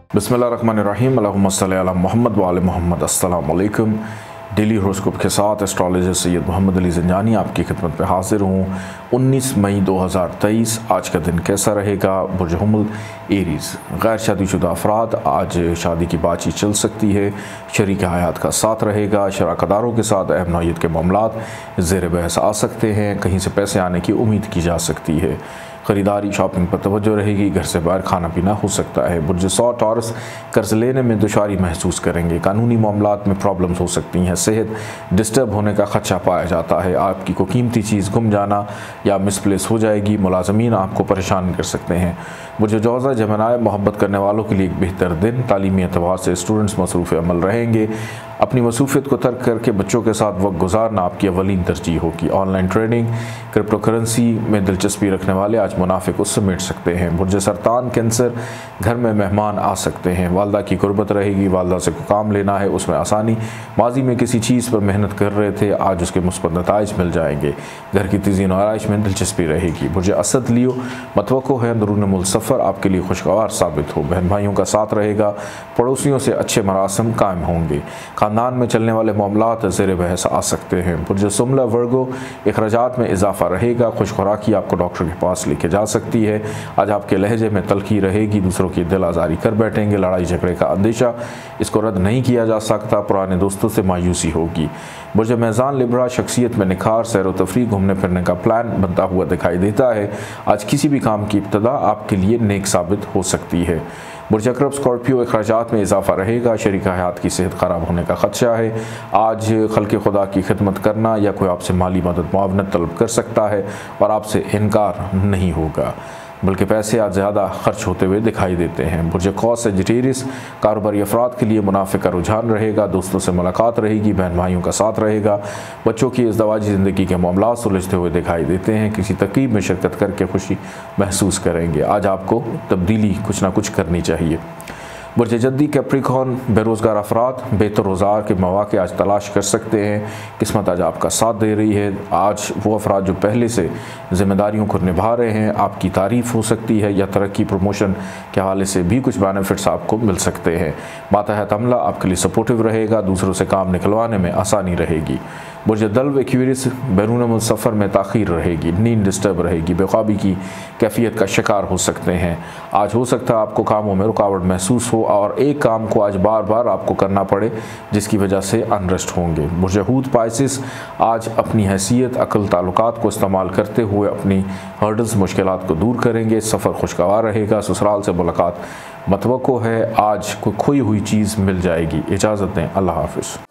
बिस्मिल्लाहिर्रहमानिर्रहीम अल्लाहुम्मा सल्ली अला मुहम्मद व आले मुहम्मद। अस्सलाम वालेकुम। डेली हॉरोस्कोप के साथ एस्ट्रोलॉजर सैयद मोहम्मद अली ज़ंजानी आपकी खिदमत में हाजिर हूँ। 19 मई 2023 आज का दिन कैसा रहेगा? बुर्ज हुमल एरीज़। गैर शादीशुदा अफराद आज शादी की बातचीत चल सकती है। शरीक हयात का साथ रहेगा। शराकतदारों के साथ अहम नौइयत के मामलात ज़ेर बहस आ सकते हैं। कहीं से पैसे आने की उम्मीद की जा सकती है। ख़रीदारी शॉपिंग पर तवज्जो रहेगी। घर से बाहर खाना पीना हो सकता है। बुर्ज सौ टॉरस कर्ज लेने में दुशारी महसूस करेंगे। कानूनी मामलात में प्रॉब्लम्स हो सकती हैं। सेहत डिस्टर्ब होने का खदशा पाया जाता है। आपकी कोई कीमती चीज़ गुम जाना या मिसप्लेस हो जाएगी। मुलाजमीन आपको परेशान कर सकते हैं। बुर्ज जौज़ा जमनाए मोहब्बत करने वालों के लिए एक बेहतर दिन। तालीमी एतबार से स्टूडेंट्स मसरूफ़ अमल रहेंगे। अपनी मसरूफियत को तर्क करके बच्चों के साथ वक्त गुजारना आपकी अवलीन तरजीह होगी। ऑनलाइन ट्रेडिंग क्रिप्टो करेंसी में दिलचस्पी रखने वाले आज मुनाफे को समेट सकते हैं। बुर्ज सरतान कैंसर घर में मेहमान आ सकते हैं। वालदा की गुर्बत रहेगी। वालदा से कोई काम लेना है उसमें आसानी। माजी में किसी चीज़ पर मेहनत कर रहे थे आज उसके मुस्बत नताइज मिल जाएंगे। घर की तज़ीन और आराइश में दिलचस्पी रहेगी। बुर्ज असद लियो मतवक्को है अंदरून मुल्क सफ़र आपके लिए खुशगवार साबित हो। बहन भाइयों का साथ रहेगा। पड़ोसियों से अच्छे मरासम कायम होंगे। ख़ानदान में चलने वाले मामलात ज़ेर बहस आ सकते हैं। बुर्ज सुमला वर्गो अखराजात में इजाफा रहेगा। खुश खुराकी आपको डॉक्टर के पास लेके जा सकती है। आज आपके लहजे में तलखी रहेगी। दूसरों की दिल आज़ारी कर बैठेंगे। लड़ाई झगड़े का अंदेशा इसको रद्द नहीं किया जा सकता। पुराने दोस्तों से मायूसी होगी। बुर्ज मेज़ान लिब्रा शख्सियत में निखार सैर व तफरीह घूमने फिरने का प्लान बनता हुआ दिखाई देता है। आज किसी भी काम की इब्तदा आपके लिए नेक साबित हो सकती है। बुर्ज अकरब स्कॉर्पियो अखराजात में इजाफा रहेगा। शरीक हयात की सेहत ख़राब होने का खदशा है। आज खल्क़े खुदा की खिदमत करना या कोई आपसे माली मदद मुआवनत तलब कर सकता है और आपसे इनकार नहीं होगा, बल्कि पैसे आज ज़्यादा खर्च होते हुए दिखाई देते हैं। बुर्ज कौस सेजिटेरियस कारोबारी अफराद के लिए मुनाफे का रुझान रहेगा। दोस्तों से मुलाकात रहेगी। बहन भाइयों का साथ रहेगा। बच्चों की इज़्दवाजी ज़िंदगी के मामला सुलझते हुए दिखाई देते हैं। किसी तक़रीब में शिरकत करके खुशी महसूस करेंगे। आज आपको तब्दीली कुछ ना कुछ करनी चाहिए। बुर्ज जद्दी कैप्रिकॉर्न बेरोज़गार अफराद बेहतर रोज़गार के मौक़े आज तलाश कर सकते हैं। किस्मत आज आपका साथ दे रही है। आज वो अफराद जो पहले से ज़िम्मेदारियों को निभा रहे हैं आपकी तारीफ़ हो सकती है या तरक्की प्रमोशन के हवाले से भी कुछ बेनिफिट्स आपको मिल सकते हैं। मातहत अमला आपके लिए सपोर्टिव रहेगा। दूसरों से काम निकलवाने में आसानी रहेगी। बुर्ज दल्व एक्वेरियस बैरून मुल्क सफ़र में ताख़ीर रहेगी। नींद डिस्टर्ब रहेगी। बेख्वाबी की कैफियत का शिकार हो सकते हैं। आज हो सकता है आपको कामों में रुकावट महसूस हो और एक काम को आज बार बार आपको करना पड़े जिसकी वजह से अनरेस्ट होंगे। बुर्ज हूत पाइसिस आज अपनी हैसियत अक़ल ताल्लुकात को इस्तेमाल करते हुए अपनी हर्डल्स मुश्किलात को दूर करेंगे। सफ़र खुशगवार रहेगा। ससुराल से मुलाकात मतवक्को है। आज कोई खोई हुई चीज़ मिल जाएगी। इजाज़त दें। अल्लाह हाफ़िज़।